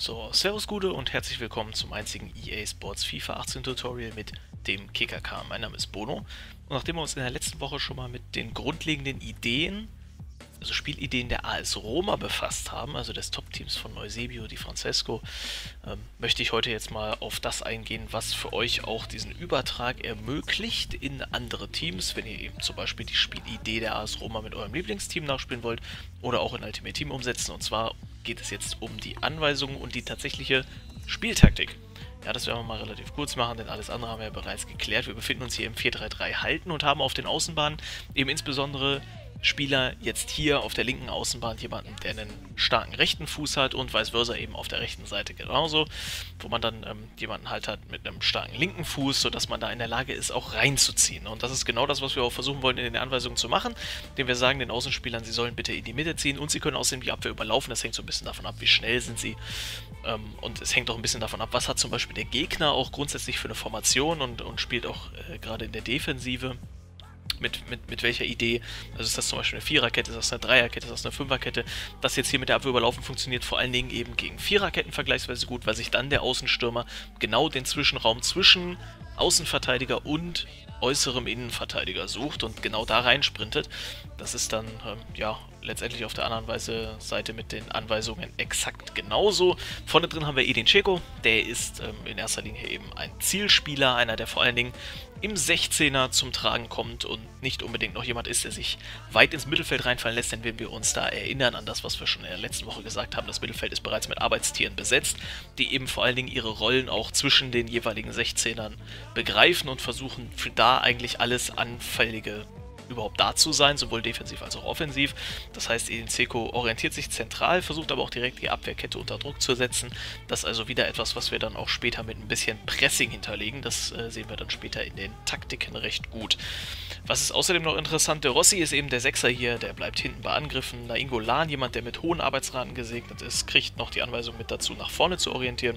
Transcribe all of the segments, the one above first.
So, Servus Gude und herzlich willkommen zum einzigen EA Sports FIFA 18 Tutorial mit dem KKK. Mein Name ist Bono und nachdem wir uns in der letzten Woche schon mal mit den grundlegenden Ideen, also Spielideen der AS Roma befasst haben, also des Top-Teams von Eusebio Di Francesco, möchte ich heute jetzt mal auf das eingehen, was für euch auch diesen Übertrag ermöglicht in andere Teams, wenn ihr eben zum Beispiel die Spielidee der AS Roma mit eurem Lieblingsteam nachspielen wollt oder auch in Ultimate Team umsetzen. Und zwar geht es jetzt um die Anweisungen und die tatsächliche Spieltaktik. Ja, das werden wir mal relativ kurz machen, denn alles andere haben wir ja bereits geklärt. Wir befinden uns hier im 4-3-3 halten und haben auf den Außenbahnen eben insbesondere Spieler jetzt hier auf der linken Außenbahn jemanden, der einen starken rechten Fuß hat und vice versa eben auf der rechten Seite genauso, wo man dann jemanden halt hat mit einem starken linken Fuß, sodass man da in der Lage ist, auch reinzuziehen. Und das ist genau das, was wir auch versuchen wollen, in den Anweisungen zu machen, indem wir sagen den Außenspielern, sie sollen bitte in die Mitte ziehen und sie können außerdem die Abwehr überlaufen. Das hängt so ein bisschen davon ab, wie schnell sind sie. Und es hängt auch ein bisschen davon ab, was hat zum Beispiel der Gegner auch grundsätzlich für eine Formation und spielt auch gerade in der Defensive. Mit welcher Idee, also ist das zum Beispiel eine Viererkette, ist das eine Dreierkette, ist das eine Fünferkette, das jetzt hier mit der Abwehr überlaufen funktioniert vor allen Dingen eben gegen Viererketten vergleichsweise gut, weil sich dann der Außenstürmer genau den Zwischenraum zwischen Außenverteidiger und äußerem Innenverteidiger sucht und genau da reinsprintet. Das ist dann, ja, letztendlich auf der anderen Seite mit den Anweisungen exakt genauso. Vorne drin haben wir Edin Dzeko, der ist in erster Linie eben ein Zielspieler, einer, der vor allen Dingen im 16er zum Tragen kommt und nicht unbedingt noch jemand ist, der sich weit ins Mittelfeld reinfallen lässt, denn wenn wir uns da erinnern an das, was wir schon in der letzten Woche gesagt haben, das Mittelfeld ist bereits mit Arbeitstieren besetzt, die eben vor allen Dingen ihre Rollen auch zwischen den jeweiligen 16ern begreifen und versuchen für da eigentlich alles Anfällige überhaupt da zu sein, sowohl defensiv als auch offensiv. Das heißt, Edin Dzeko orientiert sich zentral, versucht aber auch direkt die Abwehrkette unter Druck zu setzen. Das ist also wieder etwas, was wir dann auch später mit ein bisschen Pressing hinterlegen. Das sehen wir dann später in den Taktiken recht gut. Was ist außerdem noch interessant, De Rossi ist eben der Sechser hier, der bleibt hinten bei Angriffen. Nainggolan, jemand, der mit hohen Arbeitsraten gesegnet ist, kriegt noch die Anweisung mit dazu, nach vorne zu orientieren.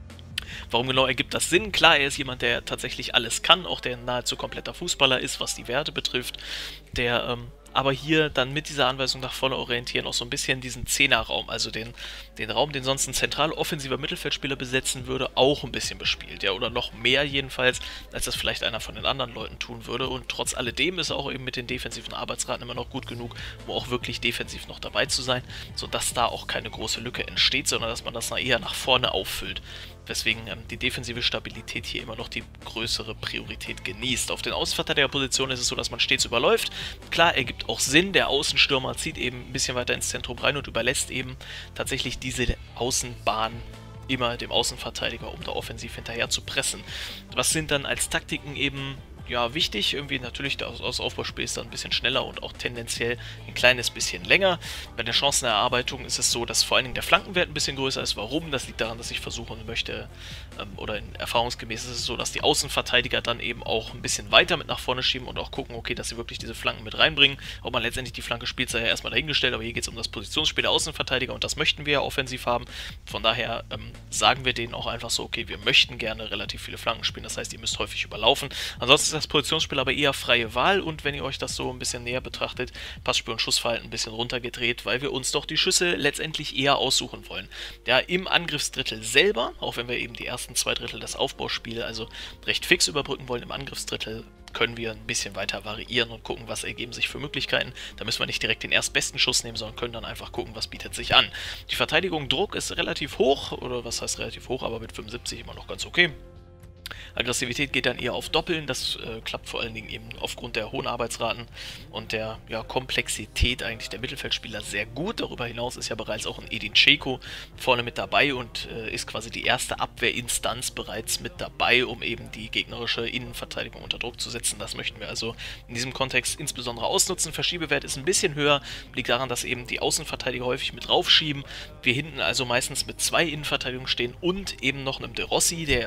Warum genau ergibt das Sinn? Klar, er ist jemand, der tatsächlich alles kann, auch der nahezu kompletter Fußballer ist, was die Werte betrifft, der aber hier dann mit dieser Anweisung nach vorne orientieren auch so ein bisschen diesen Zehnerraum, also den Raum, den sonst ein zentral offensiver Mittelfeldspieler besetzen würde, auch ein bisschen bespielt, ja, oder noch mehr jedenfalls, als das vielleicht einer von den anderen Leuten tun würde, und trotz alledem ist er auch eben mit den defensiven Arbeitsraten immer noch gut genug, um auch wirklich defensiv noch dabei zu sein, sodass da auch keine große Lücke entsteht, sondern dass man das eher nach vorne auffüllt. Weswegen die defensive Stabilität hier immer noch die größere Priorität genießt. Auf den Außenverteidigerpositionen ist es so, dass man stets überläuft. Klar, ergibt auch Sinn, der Außenstürmer zieht eben ein bisschen weiter ins Zentrum rein und überlässt eben tatsächlich diese Außenbahn immer dem Außenverteidiger, um da offensiv hinterher zu pressen. Was sind dann als Taktiken eben ja wichtig? Irgendwie natürlich das Aufbauspiel ist dann ein bisschen schneller und auch tendenziell ein kleines bisschen länger. Bei der Chancenerarbeitung ist es so, dass vor allen Dingen der Flankenwert ein bisschen größer ist. Warum? Das liegt daran, dass ich versuchen möchte, oder erfahrungsgemäß ist es so, dass die Außenverteidiger dann eben auch ein bisschen weiter mit nach vorne schieben und auch gucken, okay, dass sie wirklich diese Flanken mit reinbringen. Ob man letztendlich die Flanke spielt, sei ja erstmal dahingestellt, aber hier geht es um das Positionsspiel der Außenverteidiger und das möchten wir ja offensiv haben. Von daher sagen wir denen auch einfach so, okay, wir möchten gerne relativ viele Flanken spielen, das heißt, ihr müsst häufig überlaufen. Ansonsten ist das Positionsspiel aber eher freie Wahl, und wenn ihr euch das so ein bisschen näher betrachtet, Passspiel und Schussverhalten ein bisschen runtergedreht, weil wir uns doch die Schüsse letztendlich eher aussuchen wollen. Ja, im Angriffsdrittel selber, auch wenn wir eben die ersten 2 Drittel des Aufbauspiels also recht fix überbrücken wollen, im Angriffsdrittel können wir ein bisschen weiter variieren und gucken, was ergeben sich für Möglichkeiten. Da müssen wir nicht direkt den erstbesten Schuss nehmen, sondern können dann einfach gucken, was bietet sich an. Die Verteidigung Druck ist relativ hoch, oder was heißt relativ hoch, aber mit 75 immer noch ganz okay. Aggressivität geht dann eher auf Doppeln, das klappt vor allen Dingen eben aufgrund der hohen Arbeitsraten und der Komplexität eigentlich der Mittelfeldspieler sehr gut. Darüber hinaus ist ja bereits auch ein Edin Dzeko vorne mit dabei und ist quasi die erste Abwehrinstanz bereits mit dabei, um eben die gegnerische Innenverteidigung unter Druck zu setzen. Das möchten wir also in diesem Kontext insbesondere ausnutzen. Verschiebewert ist ein bisschen höher, liegt daran, dass eben die Außenverteidiger häufig mit draufschieben. Wir hinten also meistens mit 2 Innenverteidigungen stehen und eben noch einem De Rossi, der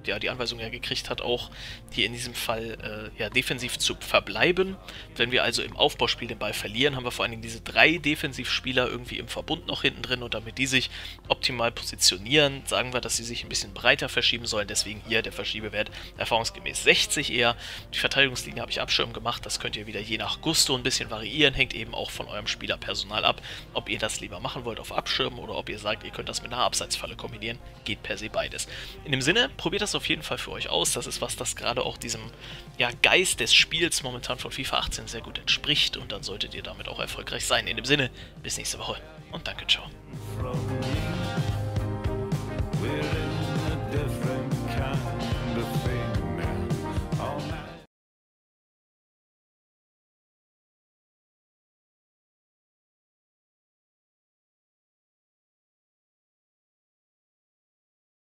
ja, die Anweisung ja gekriegt hat, auch hier in diesem Fall ja, defensiv zu verbleiben. Wenn wir also im Aufbauspiel den Ball verlieren, haben wir vor allen Dingen diese 3 Defensivspieler irgendwie im Verbund noch hinten drin und damit die sich optimal positionieren, sagen wir, dass sie sich ein bisschen breiter verschieben sollen. Deswegen hier der Verschiebewert erfahrungsgemäß 60 eher. Die Verteidigungslinie habe ich Abschirm gemacht. Das könnt ihr wieder je nach Gusto ein bisschen variieren. Hängt eben auch von eurem Spielerpersonal ab, ob ihr das lieber machen wollt auf Abschirmen oder ob ihr sagt, ihr könnt das mit einer Abseitsfalle kombinieren. Geht per se beides. In dem Sinne, probiert das auf jeden Fall für euch aus. Das ist was, das gerade auch diesem ja, Geist des Spiels momentan von FIFA 18 sehr gut entspricht und dann solltet ihr damit auch erfolgreich sein. In dem Sinne, bis nächste Woche und danke, ciao.